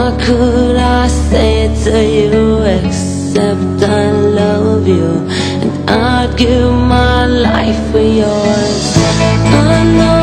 What could I say to you except I love you, and I'd give my life for yours. I know